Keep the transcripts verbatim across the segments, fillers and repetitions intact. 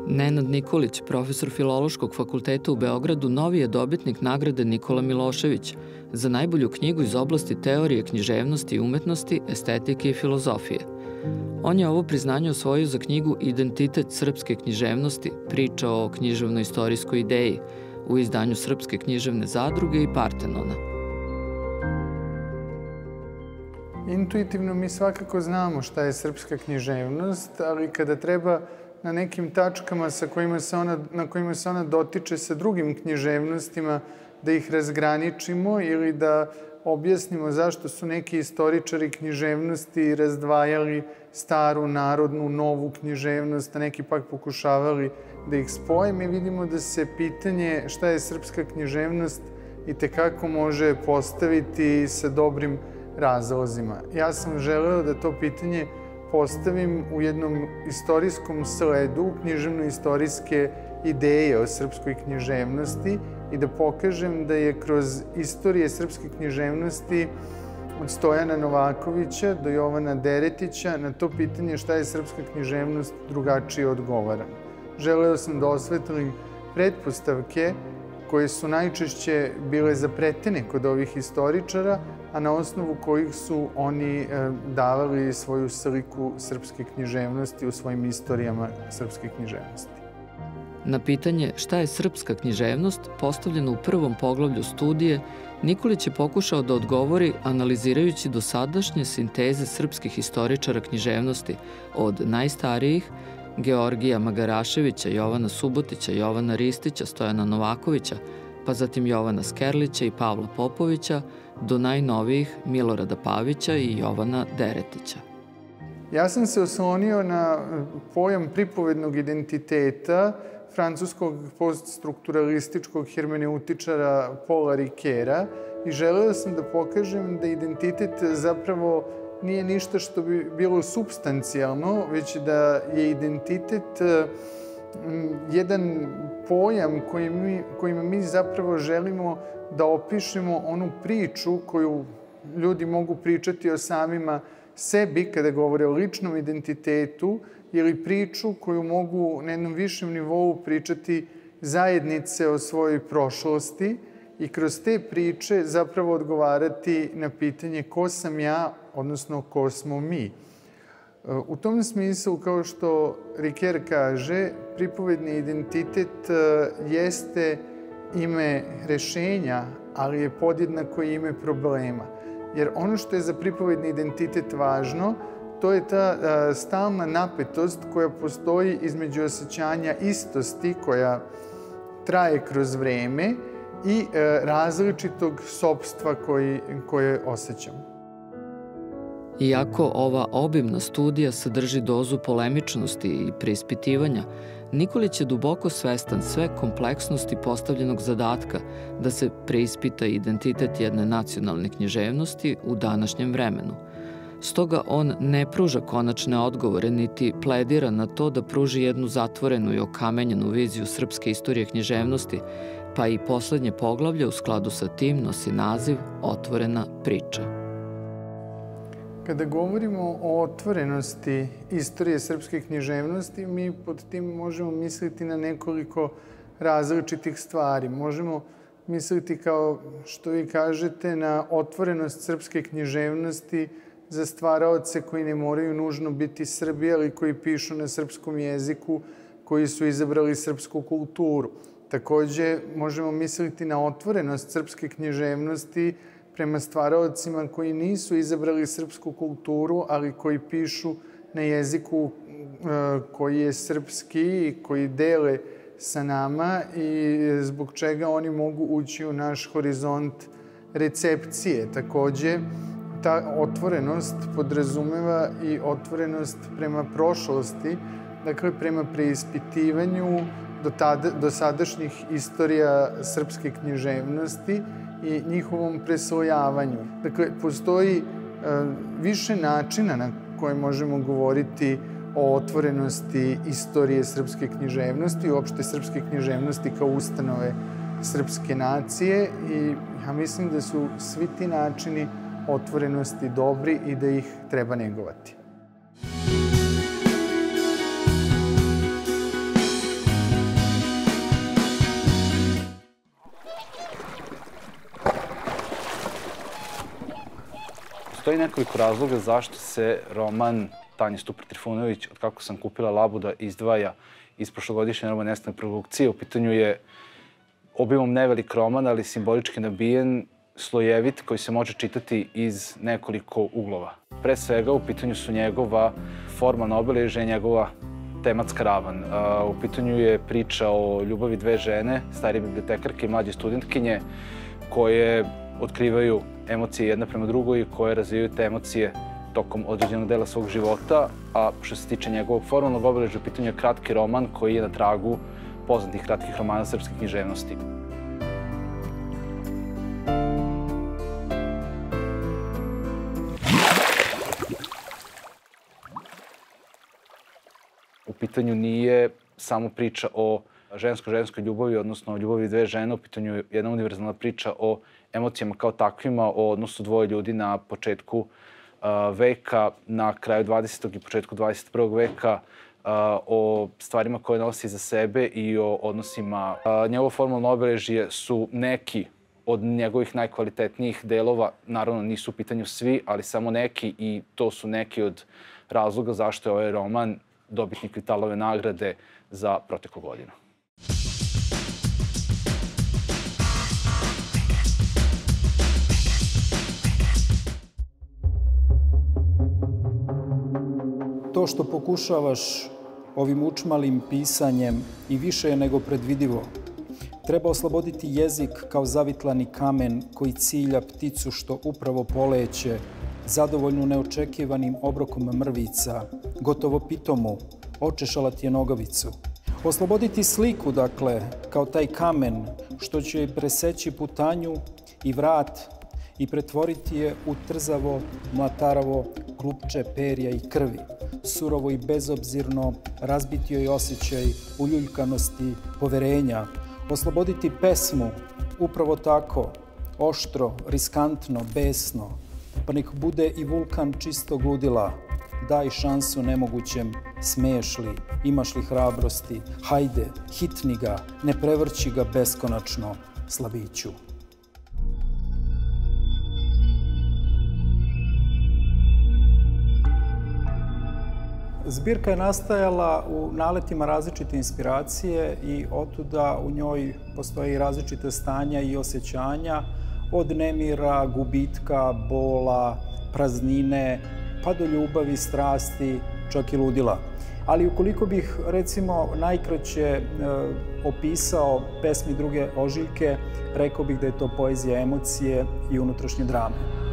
Nenad Nikolić, profesor Filološkog fakulteta u Beogradu, novi je dobitnik nagrade Nikola Milošević za najbolju knjigu iz oblasti teorije književnosti i umetnosti, estetike i filozofije. On je ovo priznanje osvojio za knjigu Identitet srpske književnosti, priča o književno-istorijskoj ideji, u izdanju Srpske književne zadruge i Partenona. Intuitivno mi svakako znamo šta je srpska književnost, ali kada treba na nekim tačkama sa kojima se ona, na kojima se ona dotiče sa drugim književnostima, da ih razgraničimo ili da objasnimo zašto su neki istoričari književnosti razdvajali staru, narodnu, novu književnost, a neki pak pokušavali da ih spoje. Mi vidimo da se pitanje šta je srpska književnost i tekako može postaviti sa dobrim razlozima. Ja sam želeo da to pitanje postavim u jednom istorijskom sledu književno-istorijske ideje o srpskoj književnosti i da pokažem da je kroz istorije srpske književnosti od Stojana Novakovića do Jovana Deretića na to pitanje šta je srpska književnost drugačije odgovaram. Želeo sam da osvetlim pretpostavke koje su najčešće bile zapretene kod ovih istoričara, a na osnovu kojih su oni davali svoju sliku srpske književnosti u svojim istorijama srpske književnosti. Na pitanje šta je srpska književnost, postavljeno u prvom poglavlju studije, Nikolić je pokušao da odgovori analizirajući dosadašnje sinteze srpskih istoričara književnosti, od najstarijih, Georgija Magaraševića, Jovana Subotića, Jovana Ristića, Stojana Novakovića, pa zatim Jovana Skerlića i Pavla Popovića, do najnovijih Milorada Pavića i Jovana Deretića. Ja sam se oslonio na pojam pripovednog identiteta francuskog poststrukturalističkog hermeneutičara Paula Riquera i želeo sam da pokažem da identitet zapravo nije ništa što bi bilo supstancijalno, već da je identitet jedan pojam kojima mi zapravo želimo da opišemo onu priču koju ljudi mogu pričati o samima sebi kada govore o ličnom identitetu ili priču koju mogu na jednom višem nivou pričati zajednice o svojoj prošlosti i kroz te priče zapravo odgovarati na pitanje ko sam ja, odnosno ko smo mi. U tom smislu, kao što Riquer kaže, pripovedni identitet jeste ime rešenja, ali je podjednako i ime problema. Jer ono što je za pripovedni identitet važno, to je ta stalna napetost koja postoji između osjećanja istosti koja traje kroz vreme i različitog sopstva koje osjećamo. Iako ova obimna studija sadrži dozu polemičnosti i preispitivanja, Nikolić je duboko svestan sve kompleksnosti postavljenog zadatka da se preispita identitet jedne nacionalne književnosti u današnjem vremenu. Stoga on ne pruža konačne odgovore, niti pledira na to da pruži jednu zatvorenu i okamenjenu viziju srpske istorije književnosti, pa i poslednje poglavlje u skladu sa tim nosi naziv Otvorena priča. Kada govorimo o otvorenosti istorije srpske književnosti, mi pod tim možemo misliti na nekoliko različitih stvari. Možemo misliti, kao što vi kažete, na otvorenost srpske književnosti za stvaraoce koji ne moraju nužno biti Srbi, ali koji pišu na srpskom jeziku, koji su izabrali srpsku kulturu. Takođe, možemo misliti na otvorenost srpske književnosti prema stvaraocima koji nisu izabrali srpsku kulturu, ali koji pišu na jeziku koji je srpski i koji dele sa nama i zbog čega oni mogu ući u naš horizont recepcije. Takođe, ta otvorenost podrazumeva i otvorenost prema prošlosti, dakle prema preispitivanju dosadašnjih istorija srpske književnosti i njihovom presvojavanju. Dakle, postoji više načina na koje možemo govoriti o otvorenosti istorije srpske književnosti i uopšte srpske književnosti kao ustanove srpske nacije i ja mislim da su svi ti načini otvorenosti dobri i da ih treba negovati. Postoji nekoliko razloga zašto se roman Tanje Stupar-Trifunović, Od kako sam kupila labuda, izdvaja iz prošlogodišnje romanesne produkcije. U pitanju je obimom nevelik roman, ali simbolički nabijen, slojevit, koji se može čitati iz nekoliko uglova. Pre svega, u pitanju su njegova formalna obeležja i njegova tematska ravan. U pitanju je priča o ljubavi dve žene, starije bibliotekarke i mlađe studentkinje, koje otkrivaju emocije jedna prema drugoj i koje razvijaju te emocije tokom određenog dela svog života, a što se tiče njegovog formalnog obeležja, u pitanju je kratki roman koji je na tragu poznatih kratkih romana srpske književnosti. U pitanju nije samo priča o žensko-ženskoj ljubavi, odnosno o ljubavi dve žene, u pitanju je jedna univerzalna priča o emocijama kao takvima, o odnosu dvoje ljudi na početku veka, na kraju dvadesetog i početku dvadeset prvog veka, o stvarima koje nosi za sebe i o odnosima. Njegovo formalno obeležje su neki od njegovih najkvalitetnijih delova, naravno nisu u pitanju svi, ali samo neki, i to su neki od razloga zašto je ovaj roman dobitnik Vitalove nagrade za proteklu godinu. To što pokušavaš ovim učmalim pisanjem i više je nego predvidivo. Treba osloboditi jezik kao zavitlani kamen koji cilja pticu što upravo poleće, zadovoljnu neočekivanim obrokom mrvica, gotovo pitomu, očešala ti je nogavicu. Osloboditi sliku, dakle, kao taj kamen što će joj preseći putanju i vrat i pretvoriti je u trzavo, mlataravo klupče perja i krvi. Surovo i bezobzirno razbiti joj osjećaj uljuljkanosti, poverenja. Osloboditi pesmu, upravo tako, oštro, riskantno, besno, pa nek bude i vulkan čistog ludila. Daj šansu nemogućem, smeješ li, imaš li hrabrosti, hajde, hitni ga, ne prevrći ga beskonačno, slabiću. Zbirka je nastajala u naletima različite inspiracije i otuda u njoj postoje različite stanja i osjećanja, od nemira, gubitka, bola, praznine, pa do ljubavi, strasti, čak i ludila. Ali ukoliko bih, recimo, najkraće opisao pesmi druge Ožiljke, rekao bih da je to poezija emocije i unutrašnje drame.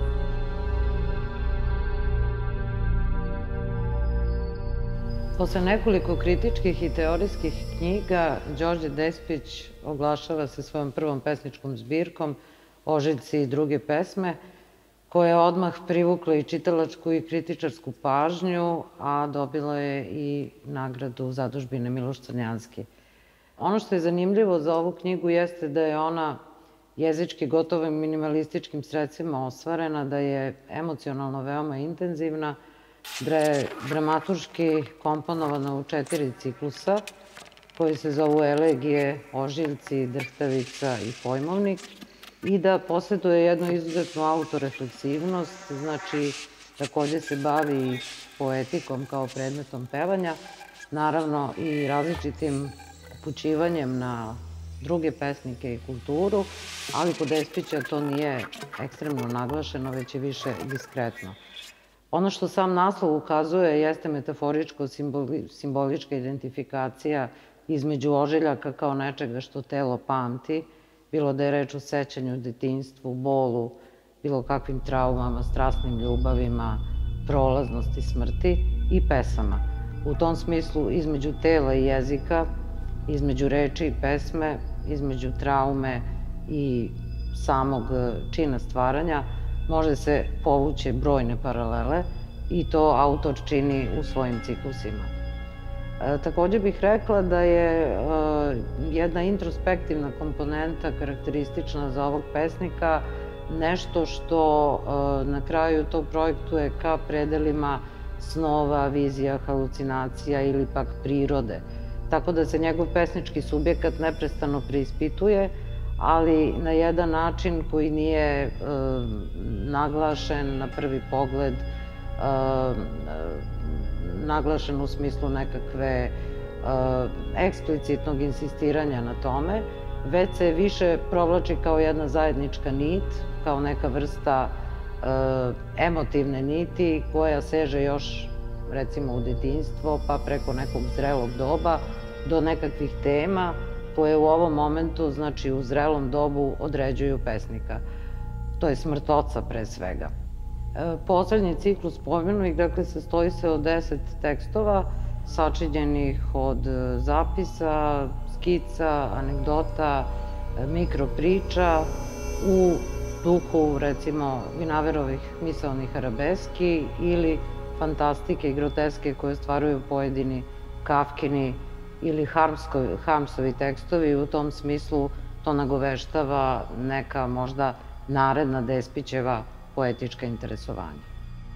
Posle nekoliko kritičkih i teorijskih knjiga, Đorđe Despić oglašava se svojom prvom pesničkom zbirkom Ožiljci i druge pesme, koja je odmah privukla i čitalačku i kritičarsku pažnju, a dobila je i nagradu zadužbine Miloš Crnjanski. Ono što je zanimljivo za ovu knjigu jeste da je ona jezički gotovo minimalističkim sredstvima ostvarena, da je emocionalno veoma intenzivna, da je dramaturški komponovana u četiri ciklusa koji se zovu Elegije, Ožiljci, Drhtavica i Pojmovnik, i da posjeduje jednu izuzetnu autorefleksivnost, znači takođe se bavi poetikom kao predmetom pevanja, naravno i različitim upućivanjem na druge pesnike i kulturu, ali kod Despića to nije ekstremno naglašeno, već je više diskretno. Ono što sam naslov ukazuje jeste metaforičko-simbolička identifikacija između ožiljaka kao nečega što telo pamti, bilo da je reč o sećanju, detinjstvu, bolu, bilo kakvim traumama, strasnim ljubavima, prolaznosti, smrti i pesama. U tom smislu između tela i jezika, između reči i pesme, između traume i samog čina stvaranja, može se povući brojne paralele i to autor čini u svojim ciklusima. Takođe bih rekla da je jedna introspektivna komponenta karakteristična za ovog pesnika nešto što na kraju to projektuje ka predelima snova, vizija, halucinacija ili pak prirode. Tako da se njegov pesnički subjekat neprestano preispituje, ali na jedan način koji nije naglašen na prvi pogled, naglašen u smislu nekakve eksplicitnog insistiranja na tome, već se više provlači kao jedna zajednička nit, kao neka vrsta emotivne niti koja seže još, recimo, u detinjstvo, pa preko nekog zrelog doba do nekakvih tema koje u ovom momentu, znači u zrelom dobu, određuju pesnika. To je smrt oca, pre svega. Poslednji ciklus pomenutih, dakle, sastoji se od deset tekstova, sačinjenih od zapisa, skica, anegdota, mikropriča, u duhu, recimo, Vinaverovih misaonih arabeski ili fantastike i groteske koje stvaruju pojedini Kafkini ili Harmsovi tekstovi. U tom smislu to nagoveštava neka možda naredna Despićeva poetička interesovanja.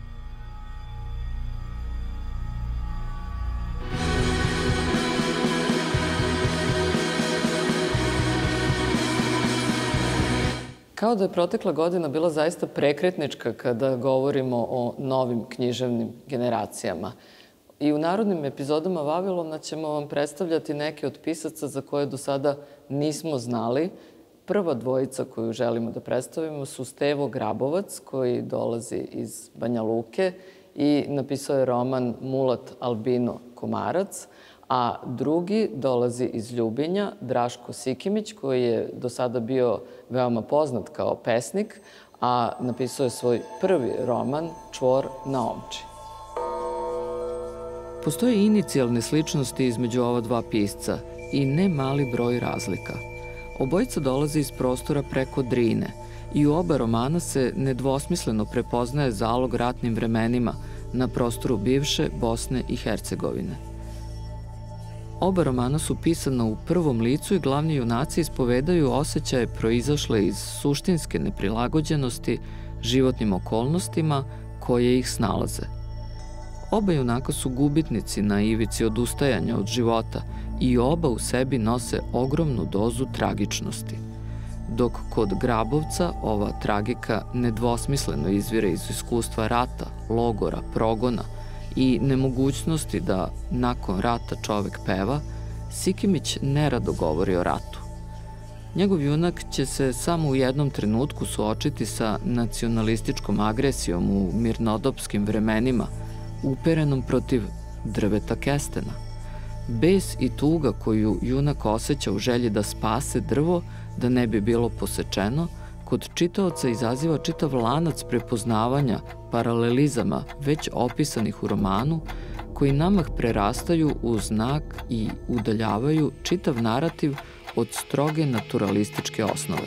Kao da je protekla godina bila zaista prekretnička kada govorimo o novim književnim generacijama. I u narodnim epizodama Vavilona ćemo vam predstavljati neke od pisaca za koje do sada nismo znali. Prva dvojica koju želimo da predstavimo su Stevo Grabovac, koji dolazi iz Banja Luke i napisao je roman Mulat Albino Komarac, a drugi dolazi iz Ljubinja, Draško Sikimić, koji je do sada bio veoma poznat kao pesnik, a napisao je svoj prvi roman Čvor na Omči. Postoje inicijalne sličnosti između ova dva pisca i ne mali broj razlika. Obojica dolaze iz prostora preko Drine i u oba romana se nedvosmisleno prepoznaje zalog ratnim vremenima na prostoru bivše Bosne i Hercegovine. Oba romana su pisana u prvom licu i glavni junaci ispovedaju osjećaje proizašle iz suštinske neprilagođenosti životnim okolnostima koje ih snalaze. Oba junaka su gubitnici na ivici odustajanja od života i oba u sebi nose ogromnu dozu tragičnosti. Dok kod Grabovca ova tragika nedvosmisleno izvire iz iskustva rata, logora, progona i nemogućnosti da nakon rata čovek peva, Sikimić nerado govori o ratu. Njegov junak će se samo u jednom trenutku suočiti sa nacionalističkom agresijom u mirnodopskim vremenima, uperenom protiv drveta kestena. Bes i tuga koju junak osjeća u želji da spase drvo, da ne bi bilo posečeno, kod čitaoca izaziva čitav lanac prepoznavanja paralelizama već opisanih u romanu, koji namah prerastaju u znak i udaljavaju čitav narativ od stroge naturalističke osnove.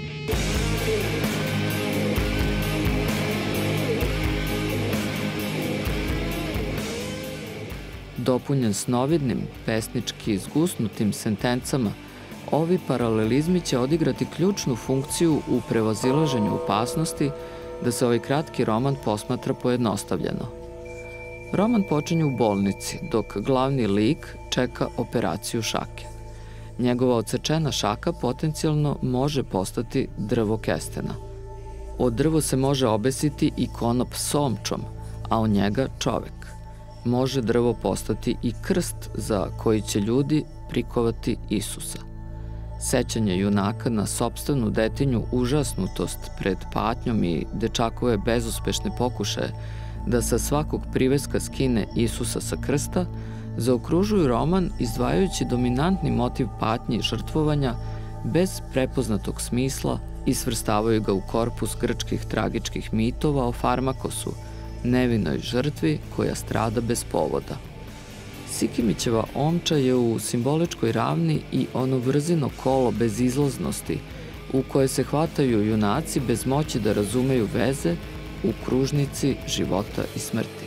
Dopunjen snovidnim, pesnički zgusnutim sentencama, ovi paralelizmi će odigrati ključnu funkciju u prevazilaženju opasnosti da se ovaj kratki roman posmatra pojednostavljeno. Roman počinje u bolnici, dok glavni lik čeka operaciju šake. Njegova odsečena šaka potencijalno može postati drvo kestena. Od drvo se može obesiti i konop s omčom, a od njega čovek. Može drvo postati i krst za koji će ljudi prikovati Isusa. Sećanje junaka na sopstvenu detinju užasnutost pred patnjom i dečakove bezuspešne pokušaje da sa svakog priveska skine Isusa sa krsta, zaokružuju roman izdvajajući dominantni motiv patnje i žrtvovanja bez prepoznatog smisla i svrstavaju ga u korpus grčkih tragičkih mitova o Farmakosu, nevinoj žrtvi koja strada bez povoda. Sikimićeva omča je u simboličkoj ravni i ono vrzino kolo bezizlaznosti u koje se hvataju junaci bez moći da razumeju veze u kružnici života i smrti.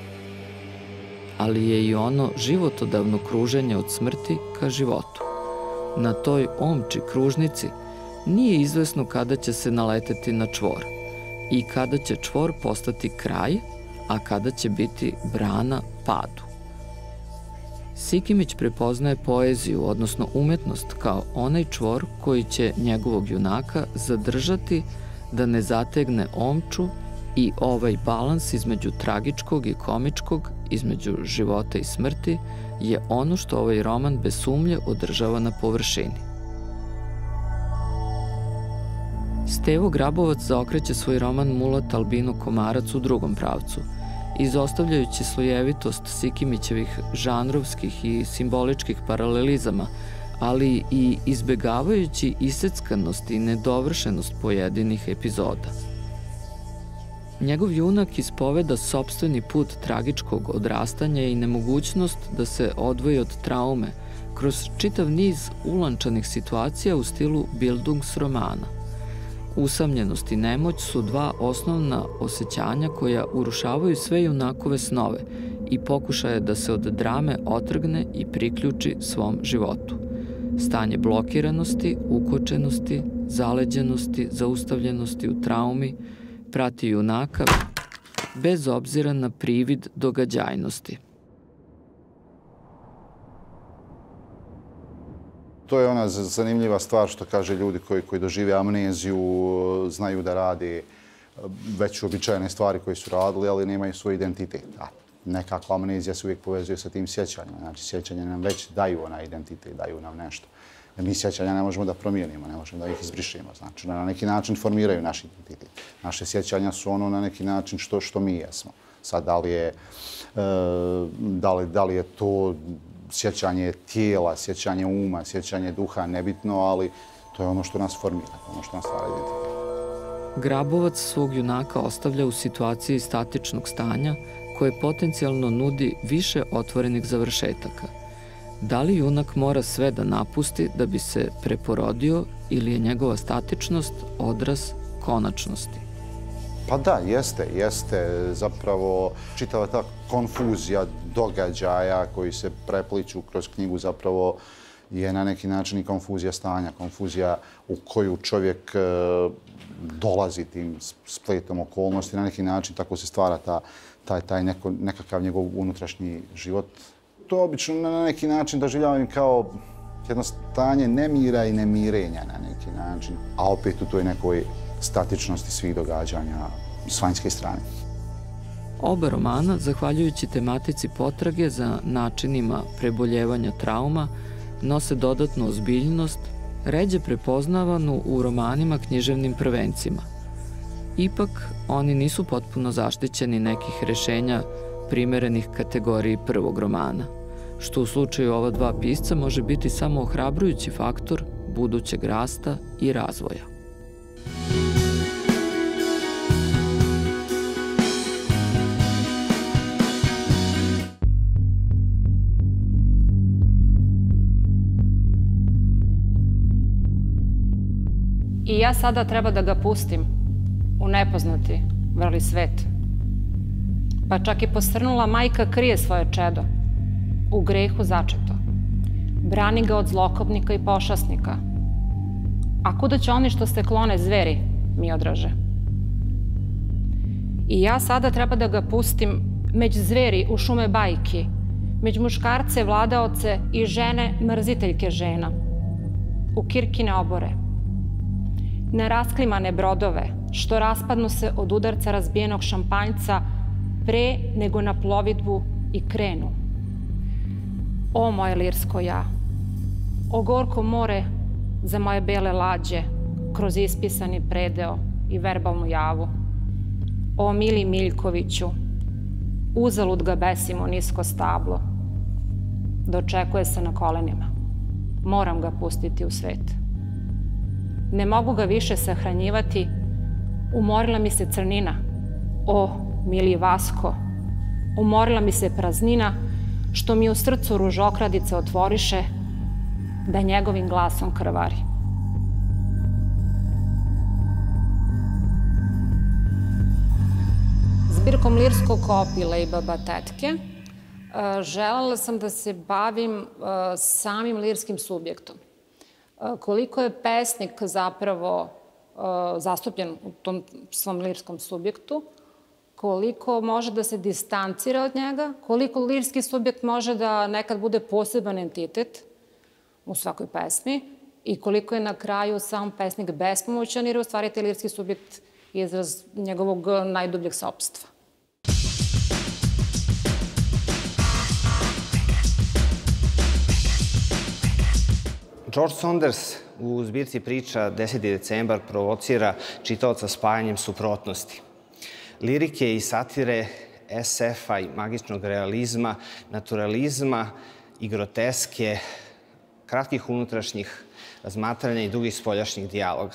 Ali je i ono životodavno kruženje od smrti ka životu. Na toj omči kružnici nije izvesno kada će se naleteti na čvor i kada će čvor postati kraj, a kada će biti brana padu. Sikimić prepoznaje poeziju, odnosno umetnost, kao onaj čvor koji će njegovog junaka zadržati da ne zategne omču i ovaj balans između tragičkog i komičkog, između života i smrti, je ono što ovaj roman bez sumnje održava na površini. Stevo Grabovac zaokreće svoj roman Mulat Albino Komarac u drugom pravcu, izostavljajući slojevitost Sikimićevih žanrovskih i simboličkih paralelizama, ali i izbegavajući iseckanost i nedovršenost pojedinih epizoda. Njegov junak ispoveda sopstveni put tragičkog odrastanja i nemogućnost da se odvoji od traume kroz čitav niz ulančanih situacija u stilu Bildungsromana. Usamljenost i nemoć su dva osnovna osjećanja koja urušavaju sve junakove snove i pokušaje da se od drame otrgne i priključi svom životu. Stanje blokiranosti, ukočenosti, zaleđenosti, zaustavljenosti u traumi prati junaka bez obzira na privid događajnosti. To je ona zanimljiva stvar što kaže ljudi koji, koji dožive amneziju, znaju da rade već uobičajene stvari koje su radili, ali nemaju svoj identitet. A nekako amnezija se uvijek povezuje sa tim sjećanjima. Znači, sjećanja nam već daju onaj identitet, daju nam nešto. Jer mi sjećanja ne možemo da promijenimo, ne možemo da ih izbrišimo. Znači, na neki način formiraju naš identitet. Naše sjećanja su ono na neki način što, što mi jesmo. Sad, da li je, da li, da li je to sjećanje tijela, sjećanje uma, sjećanje duha, nebitno, ali to je ono što nas formira, ono što nas stvara identitet. Grabovac svog junaka ostavlja u situaciji statičnog stanja koje potencijalno nudi više otvorenih završetaka. Da li junak mora sve da napusti da bi se preporodio ili je njegova statičnost odraz konačnosti? Pa da, jeste, jeste. Zapravo čitava ta konfuzija događaja koji se prepliču kroz knjigu zapravo je na neki način i konfuzija stanja, konfuzija u koju čovjek dolazi tim spletom okolnosti. Na neki način tako se stvara ta, taj, taj neko, nekakav njegov unutrašnji život. To obično na neki način doživljavam kao jedno stanje nemira i nemirenja na neki način, a opet u toj nekoj statičnosti svih događanja s vanjske strane. Oba romana, zahvaljujući tematici potrage za načinima preboljevanja trauma, nose dodatnu ozbiljnost, ređe prepoznavanu u romanima književnim prvencima. Ipak, oni nisu potpuno zaštićeni nekih rešenja primerenih kategoriji prvog romana, što u slučaju ova dva pisca može biti samo ohrabrujući faktor budućeg rasta i razvoja. I ja sada treba da ga pustim u nepoznati vrli svet. Pa čak i posrnula majka krije svoje čedo, u grehu začeto. Brani ga od zlokobnika i pošasnika. A kuda će oni što se klone zveri, mi odraže? I ja sada treba da ga pustim među zveri u šume bajki, među muškarce vladaoce i žene mrziteljke žena, u kirkine obore, na rasklimane brodove, što raspadnu se od udarca razbijenog šampanjca pre nego na plovidbu i krenu. O moje lirsko ja, o gorko more za moje bele lađe, kroz ispisani predeo i verbalnu javu. O mili Miljkoviću, uzalud ga besimo nisko stablo. Dočekuje se na kolenima. Moram ga pustiti u svet. Ne mogu ga više sahranjivati, umorila mi se crnina. O, mili Vasko, umorila mi se praznina, što mi u srcu ružokradice otvoriše, da njegovim glasom krvari. Zbirkom lirskog opila i baba tetke želela sam da se bavim samim lirskim subjektom. Koliko je pesnik zapravo zastupljen u tom svom lirskom subjektu, koliko može da se distancira od njega, koliko lirski subjekt može da nekad bude poseban entitet u svakoj pesmi i koliko je na kraju sam pesnik bespomoćan, jer je u stvari taj lirski subjekt izraz njegovog najdubljeg sopstva. George Saunders u zbirci priča deseti decembar provocira čitaoca spajanjem suprotnosti. Lirike i satire es efa i magičnog realizma, naturalizma i groteske, kratkih unutrašnjih razmatranja i dugih spoljašnjih dijaloga.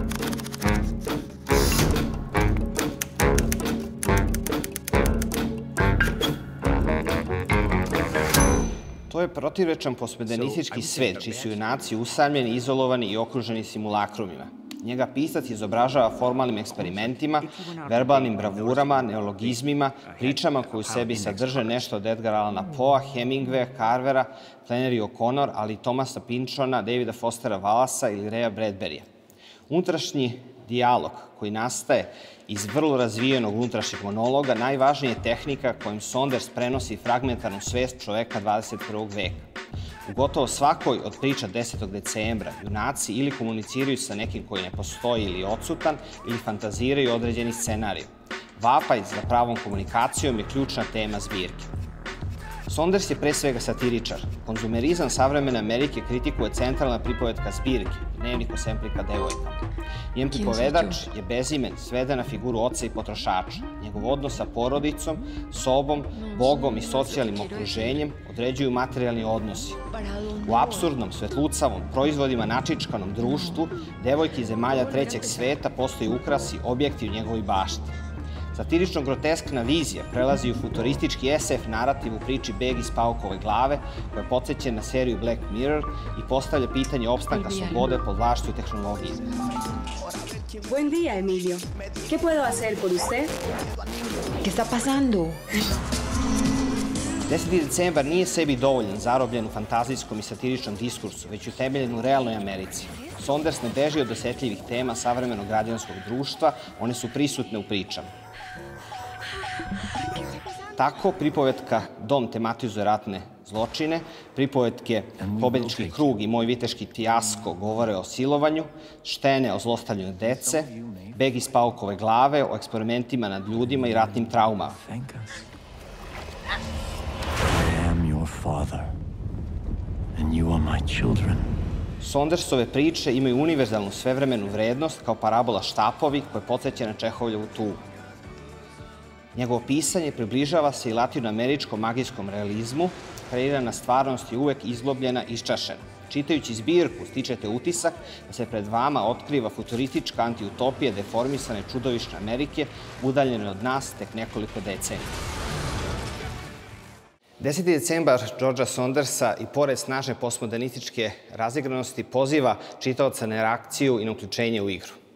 To je protivrečan postmodernistički svet, čiji su junaci usamljeni, izolovani i okruženi simulakrumima. Njega pisac izobražava formalnim eksperimentima, verbalnim bravurama, neologizmima, pričama koje u sebi sadrže nešto od Edgara Allana Poea, Hemingwaya, Carvera, Flannery O'Connor, ali i Thomasa Pynchona, Davida Fostera Wallacea ili Raya Bradburyja. Unutrašnji dijalog koji nastaje iz vrlo razvijenog unutrašnjeg monologa najvažnija je tehnika kojim Saunders prenosi fragmentarnu svest čoveka dvadeset prvog veka. U gotovo svakoj od priča desetog decembra junaci ili komuniciraju sa nekim koji ne postoji ili je odsutan ili fantaziraju određeni scenarij. Vapaj za pravom komunikacijom je ključna tema zbirke. Saunders je pre svega satiričar. Konzumerizam savremene Amerike kritikuje centralna pripovetka zbirke, Dnevnik osemplika devojka. Njen pripovedač je bezimen, sveden na figuru oca i potrošača. Njegov odnos sa porodicom, sobom, Bogom i socijalnim okruženjem određuju materijalni odnosi. U apsurdnom, svetlucavom, proizvodima načičkanom društvu, devojke iz zemalja trećeg sveta postaju ukrasi, objekti u njegovoj bašti. Satirično-groteskna vizija prelazi u futuristički es ef narativ u priči Beg iz paukove glave, koja podsjeća na seriju Black Mirror i postavlja pitanje opstanka slobode pod vlašću tehnologije. Buen día, Emilio. ¿Qué puedo hacer por usted? ¿Qué está pasando? deseti decembar nije sebi dovoljan, zarobljen u fantazijskom i satiričnom diskursu, već utemeljen u realnoj Americi. Saunders ne beži od osetljivih tema savremenog građanskog društva, one su prisutne u pričama. Tako, pripovetka Dom tematizuje ratne zločine, pripovetke Pobednički krug i Moj viteški fijasko govore o silovanju, Štene o zlostavljanju dece, Beg iz paukove glave o eksperimentima nad ljudima i ratnim traumama. I am your father, and you are my children. Saundersove priče imaju univerzalnu svevremenu vrednost kao parabola Štapovi koje podsjeća na Čehovljevu tugu. Njegovo pisanje približava se i latinoameričkom magijskom realizmu, kreirana stvarnost je uvek izglobljena i iščašena. Čitajući zbirku, stičete utisak da se pred vama otkriva futuristička antiutopija deformisane čudovišne Amerike, udaljene od nas tek nekoliko decenija. deseti decembar Georgea Saundersa i pored snažne postmodernističke razigranosti poziva čitaoca na reakciju i na uključenje u igru.